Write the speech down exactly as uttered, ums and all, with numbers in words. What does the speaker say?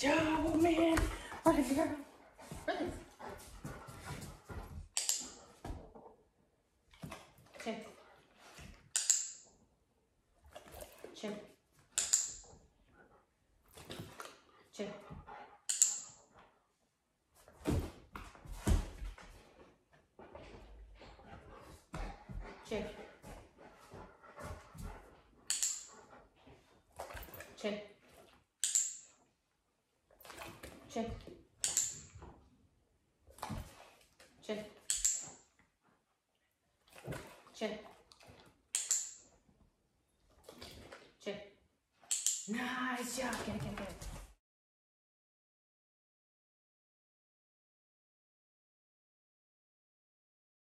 job, man. What a girl. Really? Chin. Chin. Chin. Chin. Chin. Chin. Chin. Chin. Chin. Nice job. Get it, get it, get it.